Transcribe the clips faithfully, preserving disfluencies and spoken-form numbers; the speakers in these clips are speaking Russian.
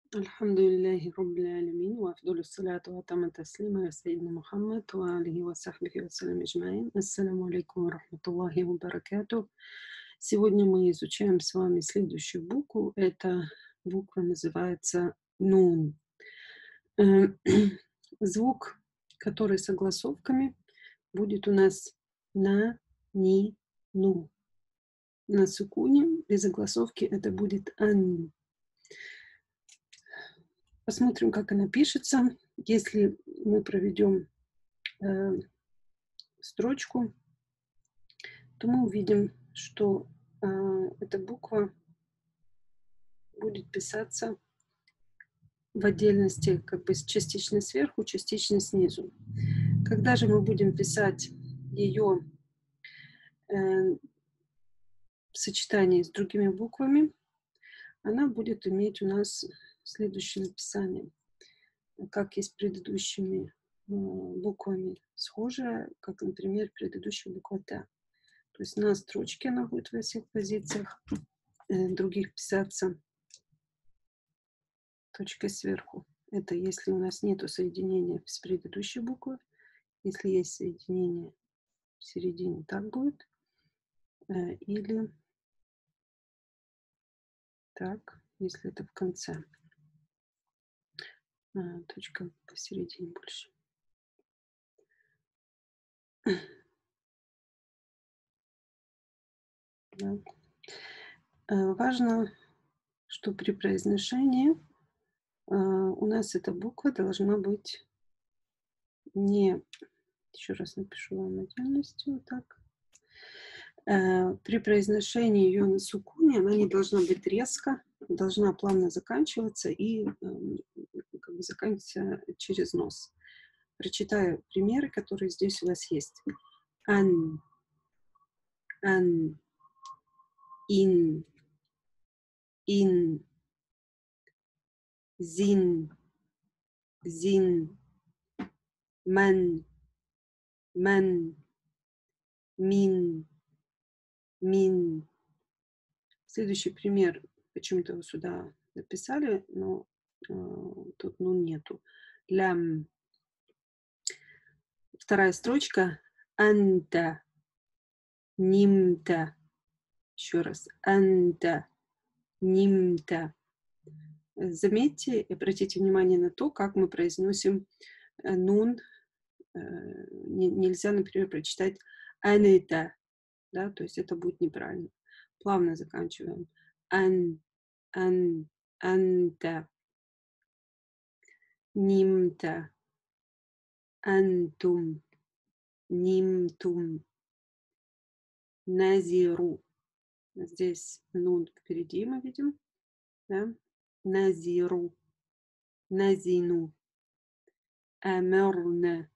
الحمد لله رب العالمين وأفضل الصلاة وأتم التسليم على سيدنا محمد وآله وصحبه وسلم أجمعين. Ассаляму алейкум ва рахматуллахи ва баракатух. Сегодня мы изучаем с вами следующую букву. Эта буква называется нун. Э, Звук, который с огласовками, будет у нас на, ни, ну. На сукуне без огласовки это будет ан. Посмотрим, как она пишется. Если мы проведем э, строчку, то мы увидим, что э, эта буква будет писаться в отдельности, как бы частично сверху, частично снизу. Когда же мы будем писать ее э, в сочетании с другими буквами, она будет иметь у нас следующее написание, как и с предыдущими буквами схожая, как, например, предыдущая буква Т. То есть на строчке она будет во всех позициях, э, других писаться точкой сверху. Это если у нас нету соединения с предыдущей буквой. Если есть соединение в середине, так будет. Э, или так, если это в конце. А, точка посередине больше. Да. Э, важно, что при произношении э, у нас эта буква должна быть не... Еще раз напишу вам отдельностью вот так. Э, при произношении ее на сукуне она не должна быть резко, должна плавно заканчиваться и э, как бы заканчиваться через нос. Прочитаю примеры, которые здесь у вас есть. Ан, ан, ин, ин, зин, зин, ман, ман, мин, мин. Следующий пример, почему-то его сюда написали, но э, тут ну нету. Лям. Вторая строчка. Анта, нимта. Еще раз. Анта, нимта. Заметьте и обратите внимание на то, как мы произносим э, нун. Э, не, нельзя, например, прочитать анита, да, то есть это будет неправильно. Плавно заканчиваем. Ан, ан, анта, нимта, антум, нимтум, назиру. Здесь нун впереди мы видим. Да? Назиру, назину, амерна.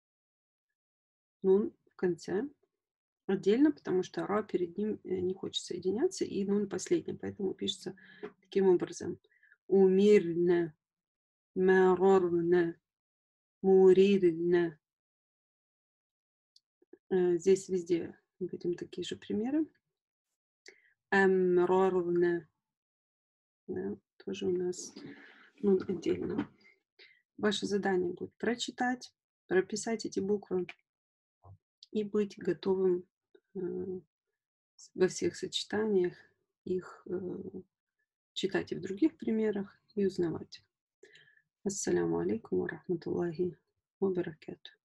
Нун в конце. Отдельно, потому что ра перед ним не хочет соединяться, и нун последний, поэтому пишется таким образом. Умирна, марорна, мурирна. Здесь везде видим такие же примеры. Амрорна. Да, тоже у нас нун отдельно. Ваше задание будет прочитать, прописать эти буквы и быть готовым э, во всех сочетаниях их э, читать и в других примерах и узнавать. Ассаляму алейкум ва рахматуллахи ва баракатух.